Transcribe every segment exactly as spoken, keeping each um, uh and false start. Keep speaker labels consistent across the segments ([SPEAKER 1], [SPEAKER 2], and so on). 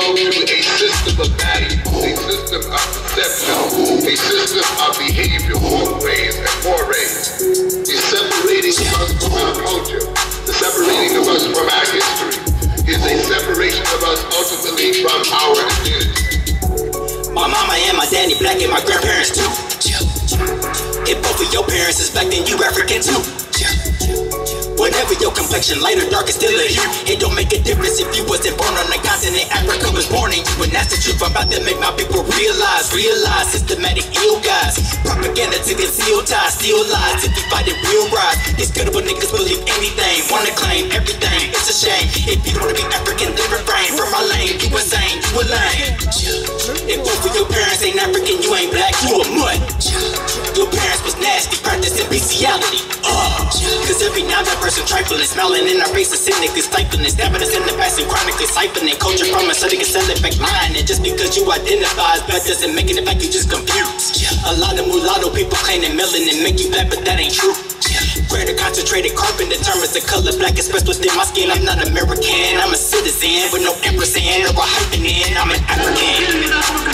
[SPEAKER 1] belong to a system of values, a system of perception, a system of behavior, ways and mores. The separating of us from our culture, the separating of us from our history, is a separation of us ultimately from our identity.
[SPEAKER 2] My mama and my daddy black and my grandparents too. If both of your parents is black, then you African too. Whatever your complexion, light or dark, is still a hue. It don't make a difference if you wasn't born on the continent Africa was born in you. And that's the truth I'm about to make my people realize. Realize systematic ill guys, propaganda to conceal ties, steal lies. If you fight it, real rise. These credible niggas believe anything, wanna claim everything. It's a shame if you wanna be African, then refrain from my lane. You insane, you a lame. If both of your parents ain't African, you ain't black, you a mutt. Your parents was nasty, practicing bestiality. Uh, Cause every now that person trifling, smiling in our faces, cynic is stifling, stabbing us in the past and chronically siphoning culture from us so they can sell it back lying. And just because you identify as black doesn't make it a fact, you just confused. A lot of mulatto people claiming melanin make you black, but that ain't true. Greater concentrated carbon determines the color black expressed within my skin. I'm not American, I'm a citizen with no ampersand or a hyphen in. I'm an African.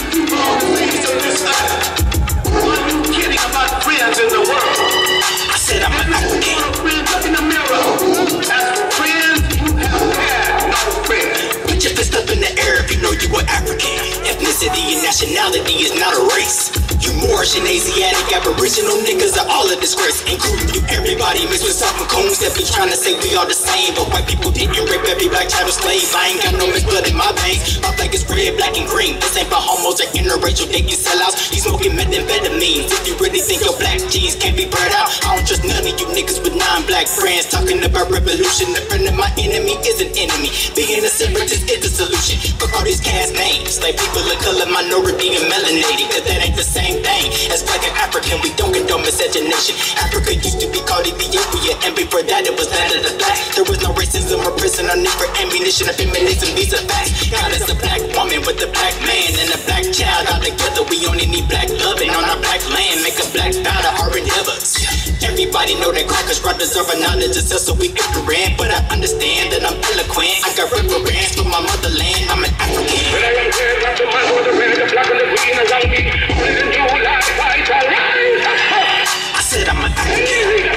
[SPEAKER 1] What are you kidding about friends in the world?
[SPEAKER 2] I said I'm an African.
[SPEAKER 1] Look in the mirror. As for friends, you have had no friends.
[SPEAKER 2] Put your fist up in the air if you know you are African. Ethnicity and nationality is not a race. You Moorish and Asiatic, Aboriginal niggas are all a disgrace, including you. Everybody mixed with some coons that be trying to say we all the same, but white people didn't rape every black child or slave. I ain't got no mixed blood in my veins. My flag is red, black, and green. This ain't for homos or interracial dating sellouts. You smoking methamphetamines. If you really think your black genes can't be bred out, I don't trust none of you niggas with non-black friends talking about revolution. A friend of my enemy is an enemy. Being a separatist is the solution. Fuck all these cast names like people of color, minority, and melanated, cause that ain't the same thing as black and African. We don't condone miscegenation. Africa used to be called Ethiopia, and before that it was land of the black. There was no racism or prison or need for ammunition or feminism. These are facts. God is a black woman with a black man and a black child. All together we only need black loving on our black land. Make a black powder our endeavors. Everybody know that crackers brought deserve a knowledge of self, so we ignorant. But I understand that I'm eloquent. I got reverence for my motherland. I'm an African.
[SPEAKER 1] When I am here, got the man with the red, the black, and the green around me. Living to life, fight, alive.
[SPEAKER 2] I said I'm an African.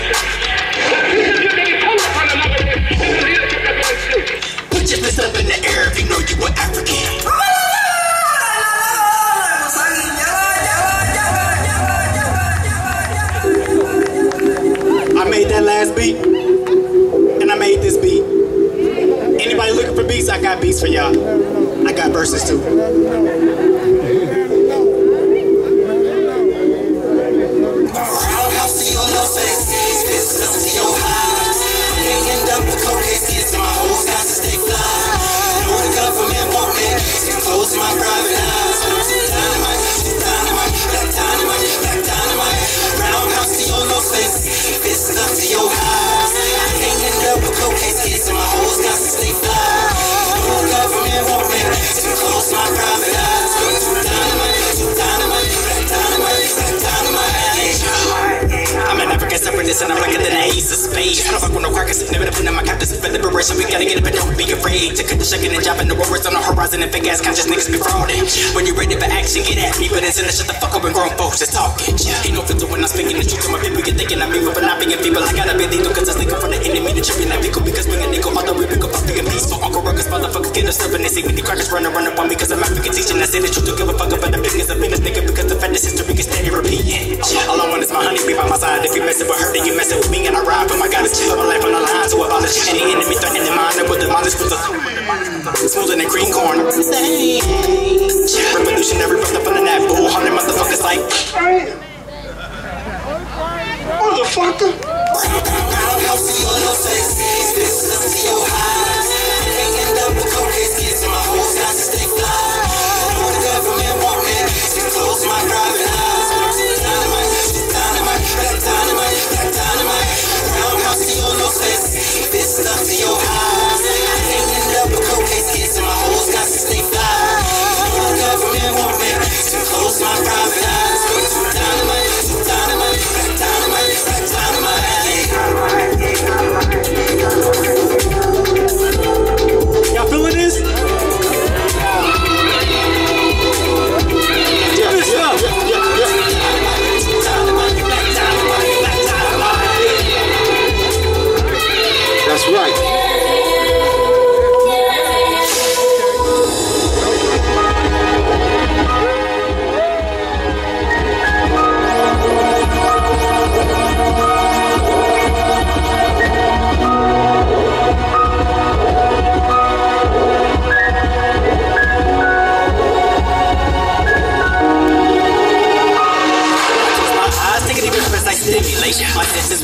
[SPEAKER 2] Put your fist up in the air if you know you are African. I made that last beat, and I made this beat. Anybody looking for beats? I got beats for y'all. I got verses too. Roundhouse to your little face, fists up to your eyes. Hanging up the cocaine kids, my hoes got to stay fly. Know the government won't make it close my private eyes. Dynamite, dynamite, black dynamite, black dynamite. Roundhouse to your little face, fists up to your eyes. Hanging up the cocaine kids, my hoes got to stay fly. Know the government won't make it close my private eyes. Dynamite, dynamite, black dynamite, black dynamite. I'm an African separatist and I'm blacker than the ace of spades. I don't fuck with no crackers, never depend on my captors for liberation. We gotta get up and don't be afraid to cut the shucking and dropping the words on the horizon and fake ass conscious niggas be frauding. When you ready for action, get at me, but instead of shut the fuck up and grown folks just talking. Ain't no filter when I'm speaking the truth to my people. Get thinking I'm evil, but not being people. I gotta be lethal cause I sneak up from the enemy. The tripping like pickle because we a nickel. Although we pick up up being peaceful. Uncle Ruckus, motherfuckers get us up and they see me. The crackers running, run up on me cause I'm African teaching. I say the truth, don't give a fuck about the business of business, nigga, because the fact is history can steady repeating. All I want is my honey be by my side. If you messing with her, then you messing with me and I ride. But my God is chill, my life on the line to abolish any enemy threatening the mind. And with the demolish with the smoother than green corn. Revolutionary breath up on the nap, bull, hundred motherfuckers like motherfucker. Roundhouse to your little face, fists up to your eyes. Hanging up the cocaine kids and my hoes got to stay fly. Know the government won't make it close my private eyes. Dynamite, dynamite, black dynamite, black dynamite. Roundhouse to your little face, fists up to your eyes. Hanging up the cocaine kids and my hoes got to stay fly. Know the government won't make it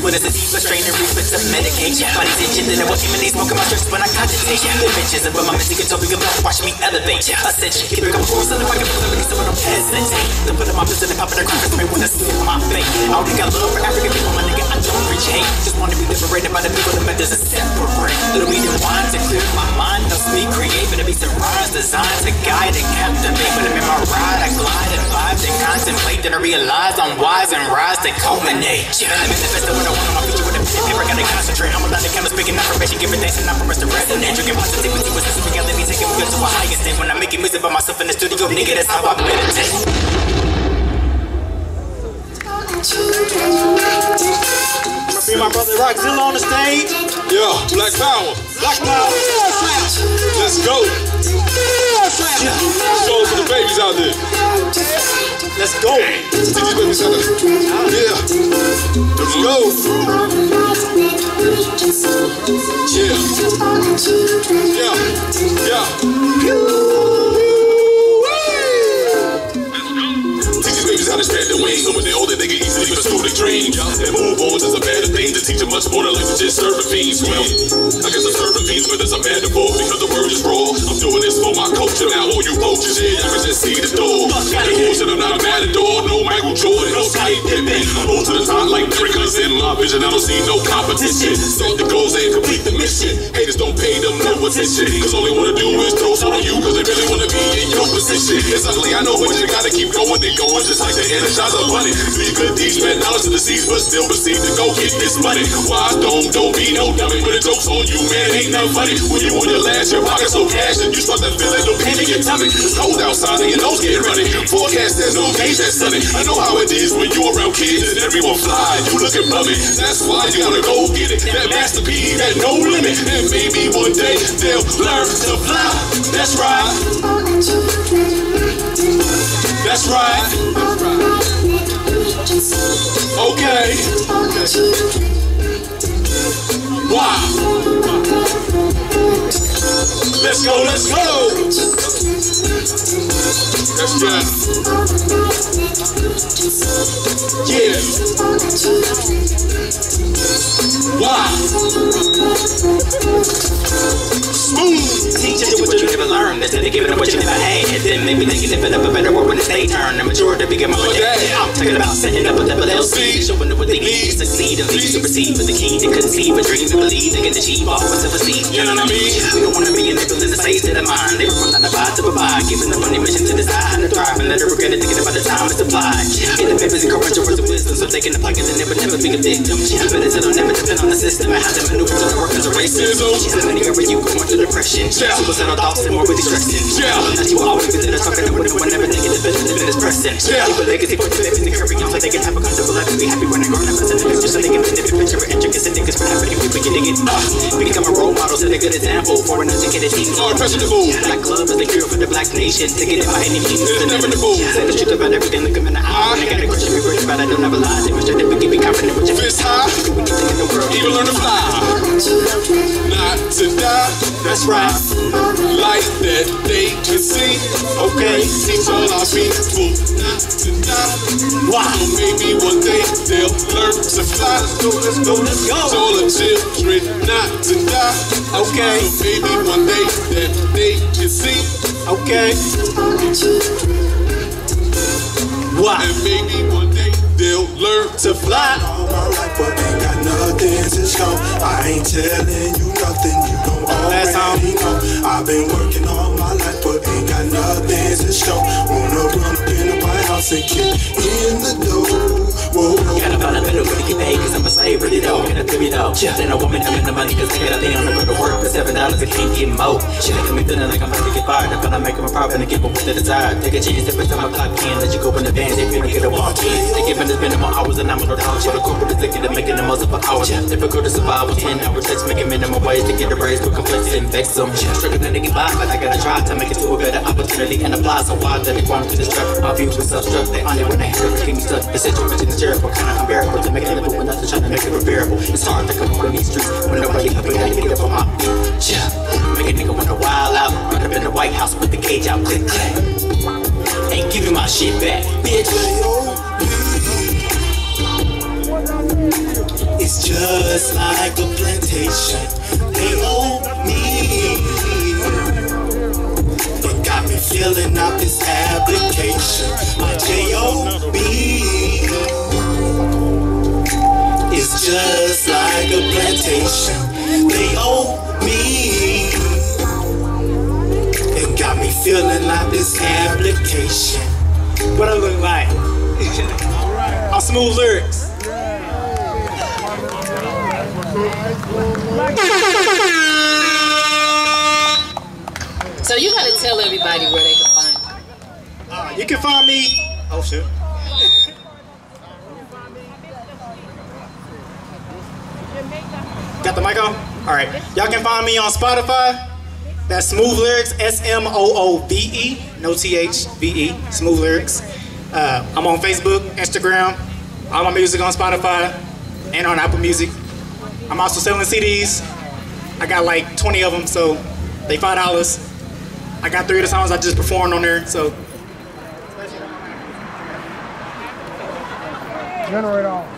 [SPEAKER 2] with a sativa strain and reflex of medication. Body's itching, then I will emanate smoking my stress when I contemplate. The bitches and my missing utopia blood watch me elevate. Ascension, keep it up force on the fucking floor, release some of them hesitate. Then put up my business and pop in the crackers, me when I see my fate. I only got love for African people, my nigga, I don't preach hate. Just want to be liberated by the people that matters and separate. Little weed and wine to clear my mind, helps me create. But it be some rhymes designed to guide and captivate. But I'm in my ride, I glide and vibe and contemplate. Then I realize I'm wise and rise to culminate. Yeah, I'm in the best of what I want on my future with a pen and paper. Gotta concentrate. I'm a lot of cameras speaking affirmation, giving thanks and not for rest of resonate. Drinking positivity with this reality, taking me to a higher state. When I'm making music by myself in the studio, nigga, that's how I meditate.
[SPEAKER 3] See my brother Rockzilla on the stage.
[SPEAKER 4] Yeah, Black Power.
[SPEAKER 3] Black Power.
[SPEAKER 4] Let's go. Show for the babies out there.
[SPEAKER 3] Let's go.
[SPEAKER 4] Teach these babies out there. Yeah. Let's go. Yeah. Yeah. Yeah. How to spread their wings, and when they're older, they can easily pursue their dreams and move on to some better things to teach them much more than like to just serving fiends. Well, I guess I'm serving fiends, but it's a metaphor because the word is raw. I'm doing this for my culture now. All you vultures here, y'all can just see the door. The bullshit, I'm not a matador, no Michael Jordan, no Scottie Pippen. I'm on to the top like America's in my vision. I don't see no competition. Set the goals and complete the mission. Haters don't pay them no attention, cause all they wanna do is throw some on you, cause they really wanna be in your position. It's ugly, I know, but you gotta keep going and going just like the energize of money. Do your good deeds, spend knowledge to the seas, but still proceed to go get this money. Why don't, don't be no dummy, but the joke's on you, man, ain't nothing funny. When you on your last, your pocket's so cash, and you start to feel it, no pain in your tummy. It's cold outside and your nose get runny. Forecast, there's no days that sunny. I know how it is when you around kids and everyone fly, you looking bummy. That's why you wanna go get it. That Master P, that no limit. And maybe one day they'll learn to fly. That's right. That's right. Okay. Wow. Let's go, let's go. That's good. Yeah. Wow. Smooth.
[SPEAKER 2] Teach you what you never learned. Instead of giving up what you never had. Then maybe they can develop a better world when it's their turn. The majority begin my day. I'm talking about setting up a double L C. Showing them what they need to succeed and lead to receive. With the key to conceive a dream and believe they can achieve all what's ever seen.
[SPEAKER 4] You know what I mean?
[SPEAKER 2] We don't want to be enabled in the space of the mind. They were from the vibe to provide. Giving them on their mission to decide how to thrive. And let her regret it thinking about the time it's applied. Get the papers and correct your words of wisdom. So they can apply it and never, never be a victim. But it's don't never depend on the system and how to maneuver to the work as a racism. So many wherever you go into depression. Suicidal thoughts and more with distressing. That you will always consider talking to women whenever they get the best living is pressing. Leave a legacy for the living and carrying on so they can have a comfortable life and be happy when they're growing up as an individual. So they can benefit picture and intricate things for happening. We begin to get up. We become a role model, set a good example for an educated team. Black Club is the cure for the black nation. To get it by any means.
[SPEAKER 4] It's never the goal.
[SPEAKER 2] Say the truth about everything, look them in the eye. When they got a question, we worry about it, don't ever lie. Demonstrate that we can be confident with your
[SPEAKER 4] fist high. Even learn to fly. Not to die.
[SPEAKER 2] That's right.
[SPEAKER 4] Light that they can see. Okay, teach all our people not to die.
[SPEAKER 2] Wow.
[SPEAKER 4] So maybe one day they'll learn to fly.
[SPEAKER 2] Let's go, let's go, let's go.
[SPEAKER 4] So all the children not to die.
[SPEAKER 2] Okay.
[SPEAKER 4] So maybe one day that they can see.
[SPEAKER 2] Okay. Wow.
[SPEAKER 4] And maybe one day they'll learn to fly.
[SPEAKER 5] All my life, but ain't got nothing to show. I ain't telling you nothing you don't already know. I've been working all my life, but ain't got nothing to show. Wanna run up in the White House and kick in the door. Whoa, whoa.
[SPEAKER 2] Gotta find a better way to get paid, cause I'm a slave, really though. Get a theory though. Then a woman having the money, cause I got a thing on the go to work for seven dollars, I can't get more. She making me feeling like I'm about to get fired. I'm gonna make them a profit and give them what they desire. Take a chance every time I clock in. Let you go in advance, they really get a walk in. They giving us minimum hours and I'm on the dog. The corporate executive making the most of an hour. Difficult to survive with ten hour checks, making minimum ways to get a raise. Too complex and vex them. Struggling to get by, but I gotta try to make it to a better opportunity and apply. So why did they want to this trap? My views were self-struck. They on it when they have to keep me stuck. The situation is terrible, kind of unbearable to make it live, but nothing trying to make it repairable. It's hard to come up on these streets when nobody helping me to get up on my feet. Yeah, make a nigga wanna wild out, run up in the White House with the cage out, click clack. Ain't giving my shit back, bitch.
[SPEAKER 5] It's just like a plantation. They owe me. But got me filling out this application. My J O B. It's just like a plantation. They owe me. And got me filling out this application. What I look like? On Smooth Lyrics.
[SPEAKER 6] So you gotta tell everybody where they can find you.
[SPEAKER 3] Uh, you can find me. Oh shit. Got the mic on? All right. Y'all can find me on Spotify. That's Smooth Lyrics, S M O O V E, no T H, V E, Smooth Lyrics. Uh, I'm on Facebook, Instagram, all my music on Spotify and on Apple Music. I'm also selling C Ds. I got like twenty of them, so they five dollars. I got three of the songs I just performed on there, so.
[SPEAKER 7] Generate on.